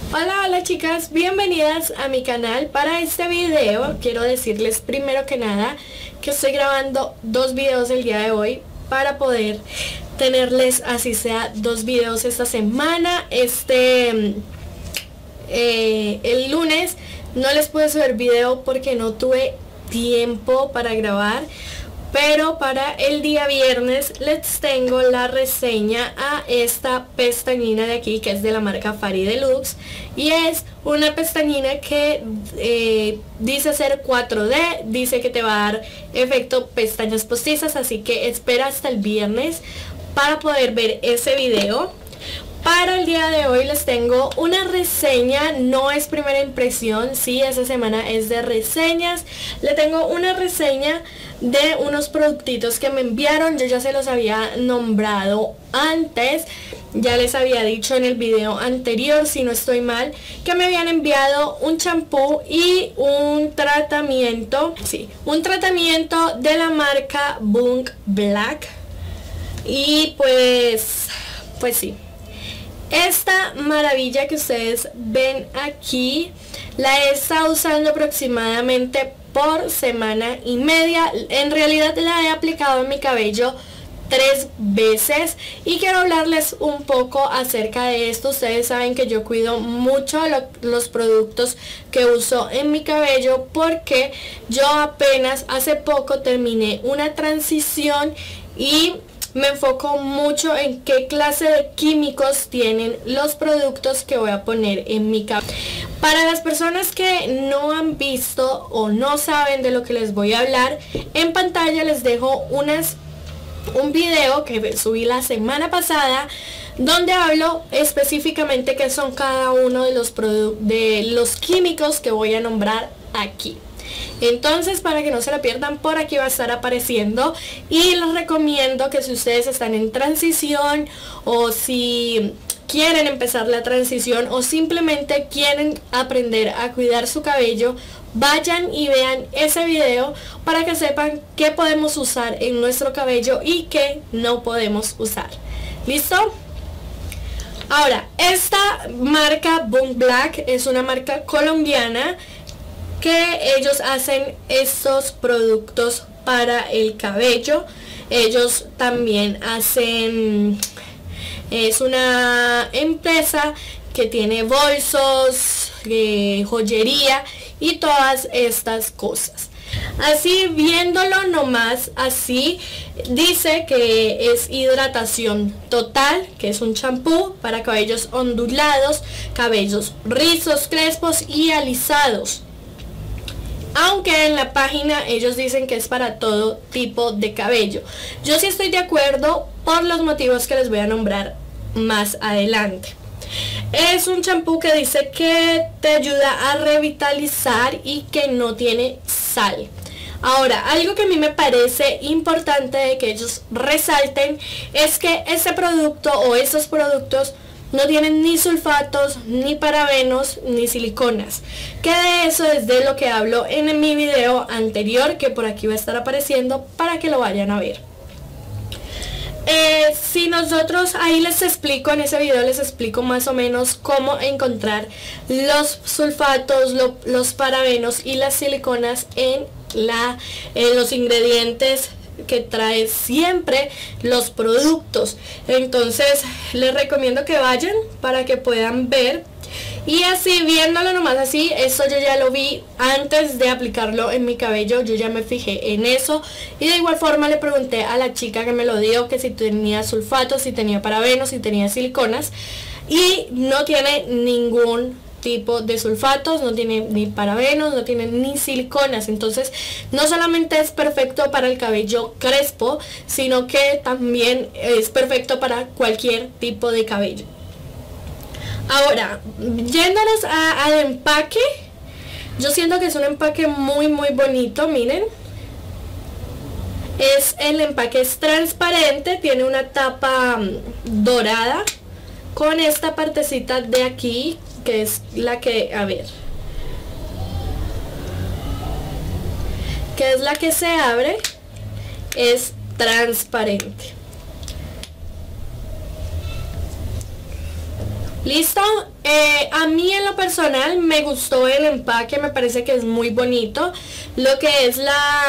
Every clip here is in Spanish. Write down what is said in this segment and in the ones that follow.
Hola, hola chicas, bienvenidas a mi canal. Para este video quiero decirles primero que nada que estoy grabando dos videos el día de hoy para poder tenerles así sea dos videos esta semana. El lunes no les pude subir video porque no tuve tiempo para grabar, pero para el día viernes les tengo la reseña a esta pestañina de aquí, que es de la marca Fari Deluxe, y es una pestañina que dice ser 4D, dice que te va a dar efecto pestañas postizas, así que espera hasta el viernes para poder ver ese video. Para el día de hoy les tengo una reseña, no es primera impresión, sí, esta semana es de reseñas. Le tengo una reseña de unos productitos que me enviaron, yo ya se los había nombrado antes, ya les había dicho en el video anterior, si no estoy mal, que me habían enviado un champú y un tratamiento, sí, un tratamiento de la marca Bunk Black. Y pues sí. Esta maravilla que ustedes ven aquí la he estado usando aproximadamente por semana y media. En realidad la he aplicado en mi cabello 3 veces y quiero hablarles un poco acerca de esto. Ustedes saben que yo cuido mucho los productos que uso en mi cabello porque yo apenas hace poco terminé una transición y me enfoco mucho en qué clase de químicos tienen los productos que voy a poner en mi cabello. Para las personas que no han visto o no saben de lo que les voy a hablar, en pantalla les dejo un video que subí la semana pasada donde hablo específicamente qué son cada uno de los químicos que voy a nombrar aquí. Entonces, para que no se la pierdan, por aquí va a estar apareciendo, y les recomiendo que si ustedes están en transición o si quieren empezar la transición o simplemente quieren aprender a cuidar su cabello, vayan y vean ese video para que sepan qué podemos usar en nuestro cabello y qué no podemos usar. ¿Listo? Ahora, esta marca Bunk Black es una marca colombiana que ellos hacen estos productos para el cabello. Ellos también hacen, es una empresa que tiene bolsos, joyería y todas estas cosas. Así viéndolo nomás así, dice que es hidratación total, que es un champú para cabellos ondulados, cabellos rizos, crespos y alisados. Aunque en la página ellos dicen que es para todo tipo de cabello. Yo sí estoy de acuerdo por los motivos que les voy a nombrar más adelante. Es un champú que dice que te ayuda a revitalizar y que no tiene sal. Ahora, algo que a mí me parece importante de que ellos resalten es que este producto o estos productos no tienen ni sulfatos, ni parabenos, ni siliconas. Que de eso es de lo que hablo en mi video anterior, que por aquí va a estar apareciendo para que lo vayan a ver. Si nosotros ahí les explico, en ese video les explico más o menos cómo encontrar los sulfatos, los parabenos y las siliconas en los ingredientes que trae siempre los productos. Entonces les recomiendo que vayan para que puedan ver, y así viéndolo nomás así, eso yo ya lo vi antes de aplicarlo en mi cabello, yo ya me fijé en eso, y de igual forma le pregunté a la chica que me lo dio que si tenía sulfatos, si tenía parabenos, si tenía siliconas, y no tiene ningún tipo de sulfatos, no tiene ni parabenos, no tiene ni siliconas. Entonces no solamente es perfecto para el cabello crespo, sino que también es perfecto para cualquier tipo de cabello. Ahora, yéndonos al empaque, yo siento que es un empaque muy bonito. Miren, el empaque es transparente, tiene una tapa dorada con esta partecita de aquí, que es la que, a ver, que es la que se abre, es transparente. Listo. A mí en lo personal me gustó el empaque, me parece que es muy bonito. Lo que es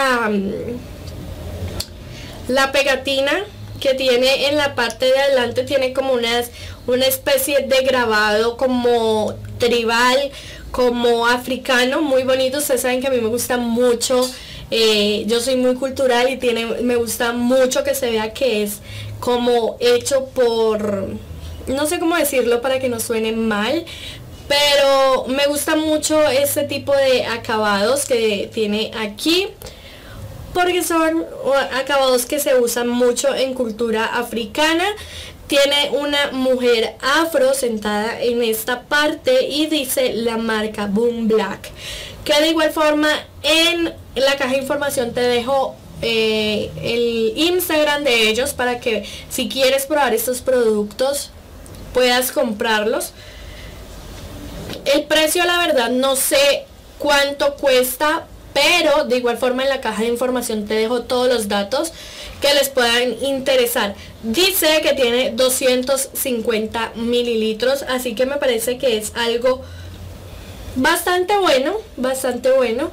la pegatina que tiene en la parte de adelante, tiene como una especie de grabado como tribal, como africano, muy bonito. Ustedes saben que a mí me gusta mucho, yo soy muy cultural y me gusta mucho que se vea que es como hecho por, no sé cómo decirlo para que no suene mal, pero me gusta mucho este tipo de acabados que tiene aquí, porque son acabados que se usan mucho en cultura africana. Tiene una mujer afro sentada en esta parte y dice la marca Boom Black, que de igual forma en la caja de información te dejo el Instagram de ellos para que si quieres probar estos productos puedas comprarlos. El precio la verdad no sé cuánto cuesta, pero de igual forma en la caja de información te dejo todos los datos que les puedan interesar. Dice que tiene 250 mililitros, así que me parece que es algo bastante bueno, bastante bueno.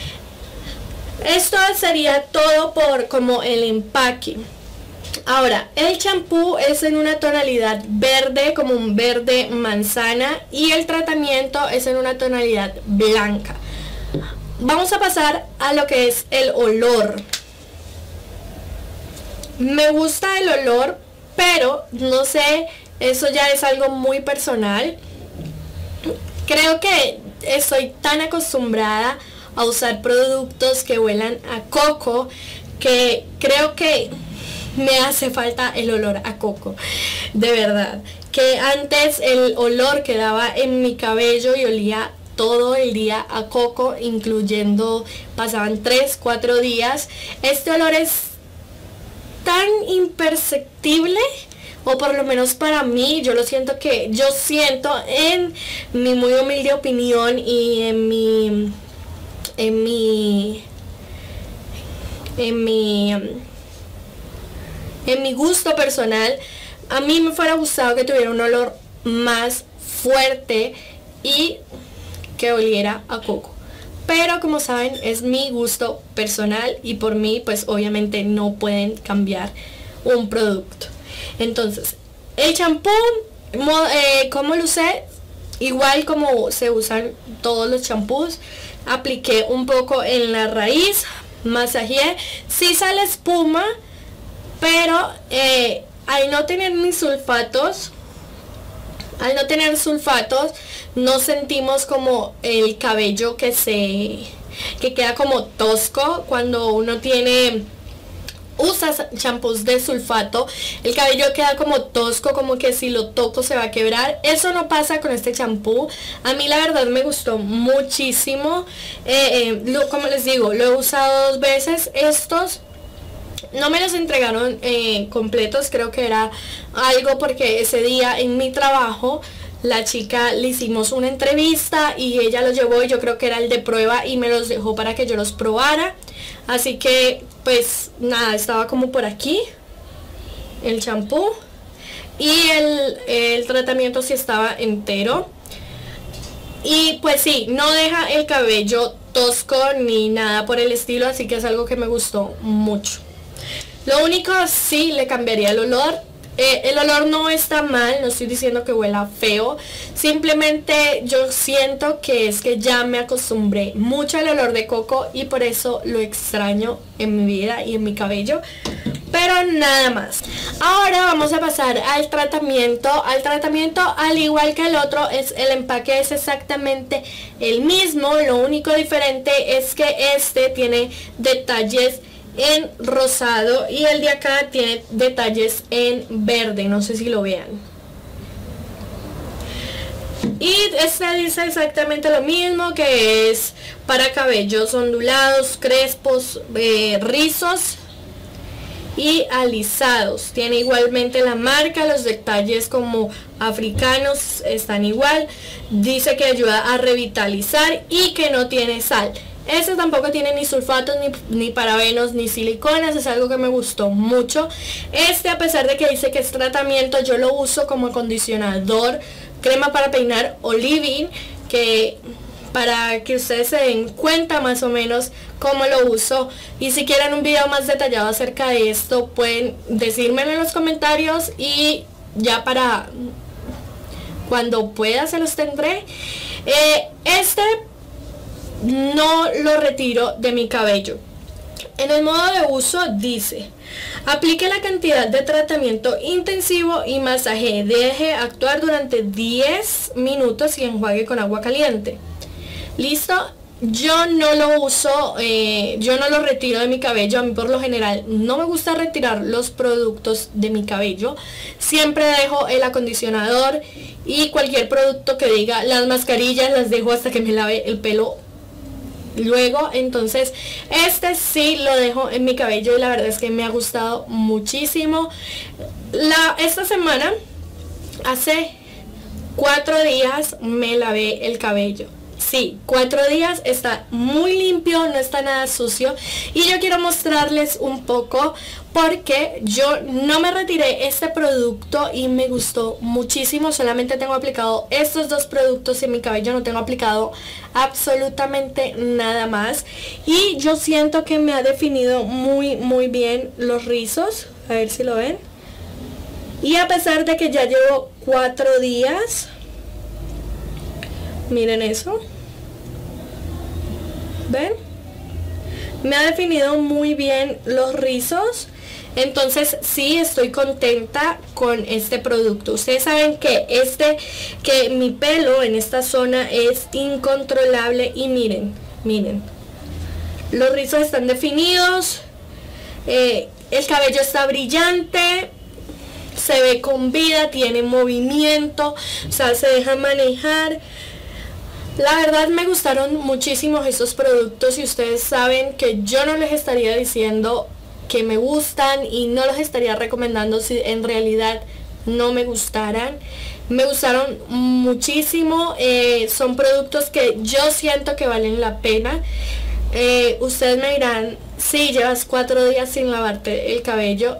Esto sería todo por como el empaque. Ahora, el champú es en una tonalidad verde, como un verde manzana, y el tratamiento es en una tonalidad blanca. Vamos a pasar a lo que es el olor. Me gusta el olor, pero no sé, eso ya es algo muy personal. Creo que estoy tan acostumbrada a usar productos que huelan a coco que creo que me hace falta el olor a coco, de verdad. Que antes el olor quedaba en mi cabello y olía todo el día a coco, incluyendo, pasaban 3-4 días. Este olor es tan imperceptible, o por lo menos para mí, yo siento en mi muy humilde opinión y en mi gusto personal, a mí me fuera gustado que tuviera un olor más fuerte y que oliera a coco. Pero como saben, es mi gusto personal y por mí pues obviamente no pueden cambiar un producto. Entonces, el champú, ¿cómo lo usé? Igual como se usan todos los champús. Apliqué un poco en la raíz, masajeé. Sí sale espuma, pero al no tener sulfatos, no sentimos como el cabello que queda como tosco. Cuando uno usa champús de sulfato, el cabello queda como tosco, como que si lo toco se va a quebrar. Eso no pasa con este champú. A mí la verdad me gustó muchísimo. Como les digo, lo he usado 2 veces. Estos no me los entregaron completos, creo que era algo porque ese día en mi trabajo la chica le hicimos una entrevista y ella los llevó y yo creo que era el de prueba y me los dejó para que yo los probara. Así que pues nada, estaba como por aquí el champú y el tratamiento sí estaba entero. Y pues sí, no deja el cabello tosco ni nada por el estilo, así que es algo que me gustó mucho. Lo único, sí le cambiaría el olor. El olor no está mal, no estoy diciendo que huela feo, simplemente yo siento que es que ya me acostumbré mucho al olor de coco y por eso lo extraño en mi vida y en mi cabello, pero nada más. Ahora vamos a pasar al tratamiento. Al igual que el otro, el empaque es exactamente el mismo, lo único diferente es que este tiene detalles en rosado y el de acá tiene detalles en verde, no sé si lo vean. Y este dice exactamente lo mismo, que es para cabellos ondulados, crespos, rizos y alisados. Tiene igualmente la marca, los detalles como africanos están igual. Dice que ayuda a revitalizar y que no tiene sal. Este tampoco tiene ni sulfatos, ni parabenos, ni siliconas. Es algo que me gustó mucho. A pesar de que dice que es tratamiento, yo lo uso como acondicionador crema para peinar Olivine, que para que ustedes se den cuenta más o menos cómo lo uso, y si quieren un video más detallado acerca de esto pueden decírmelo en los comentarios y ya para cuando pueda se los tendré. Este no lo retiro de mi cabello. En el modo de uso dice: aplique la cantidad de tratamiento intensivo y masaje, deje actuar durante 10 minutos y enjuague con agua caliente. Listo. Yo no lo uso, yo no lo retiro de mi cabello. A mí por lo general no me gusta retirar los productos de mi cabello. Siempre dejo el acondicionador y cualquier producto que diga, las mascarillas las dejo hasta que me lave el pelo luego. Entonces este sí lo dejo en mi cabello y la verdad es que me ha gustado muchísimo. Esta semana, hace 4 días me lavé el cabello. Sí, 4 días, está muy limpio, no está nada sucio. Y yo quiero mostrarles un poco porque yo no me retiré este producto y me gustó muchísimo. Solamente tengo aplicado estos 2 productos en mi cabello, no tengo aplicado absolutamente nada más. Y yo siento que me ha definido muy bien los rizos. A ver si lo ven. Y a pesar de que ya llevo 4 días, miren eso. ¿Ven? Me ha definido muy bien los rizos. Entonces sí estoy contenta con este producto. Ustedes saben que mi pelo en esta zona es incontrolable. Y miren, miren, los rizos están definidos, el cabello está brillante, se ve con vida, tiene movimiento, o sea, se deja manejar. La verdad me gustaron muchísimo estos productos y ustedes saben que yo no les estaría diciendo que me gustan y no los estaría recomendando si en realidad no me gustaran. Me gustaron muchísimo, son productos que yo siento que valen la pena. Ustedes me dirán, sí, llevas 4 días sin lavarte el cabello.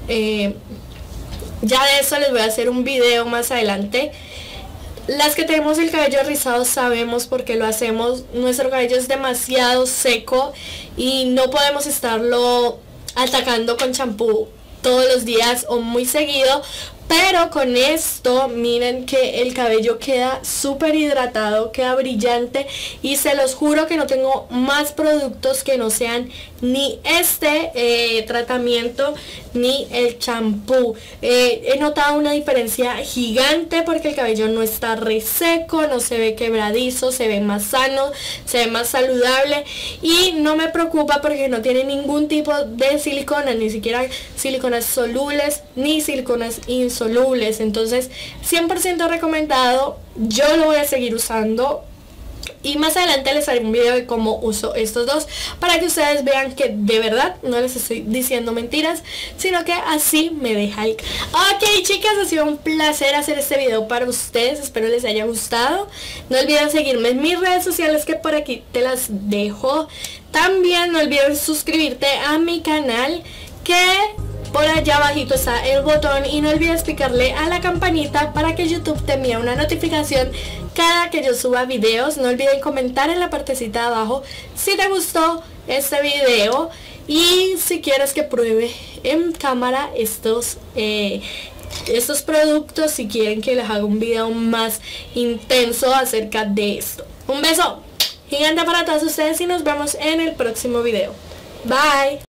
Ya de eso les voy a hacer un video más adelante. Las que tenemos el cabello rizado sabemos por qué lo hacemos. Nuestro cabello es demasiado seco y no podemos estarlo atacando con champú todos los días o muy seguido. Pero con esto miren que el cabello queda súper hidratado, queda brillante. Y se los juro que no tengo más productos que no sean ni este tratamiento ni el champú. He notado una diferencia gigante porque el cabello no está reseco, no se ve quebradizo, se ve más sano, se ve más saludable. Y no me preocupa porque no tiene ningún tipo de silicona, ni siquiera siliconas solubles ni siliconas insolubles. Entonces 100% recomendado. Yo lo voy a seguir usando y más adelante les haré un video de cómo uso estos 2 para que ustedes vean que de verdad no les estoy diciendo mentiras, sino que así me deja el... Ok chicas, ha sido un placer hacer este video para ustedes, espero les haya gustado. No olviden seguirme en mis redes sociales que por aquí te las dejo. También no olviden suscribirte a mi canal, que por allá abajito está el botón, y no olvides picarle a la campanita para que YouTube te envíe una notificación cada que yo suba videos. No olviden comentar en la partecita de abajo si te gustó este video y si quieres que pruebe en cámara estos productos, si quieren que les haga un video más intenso acerca de esto. Un beso gigante para todos ustedes y nos vemos en el próximo video. Bye.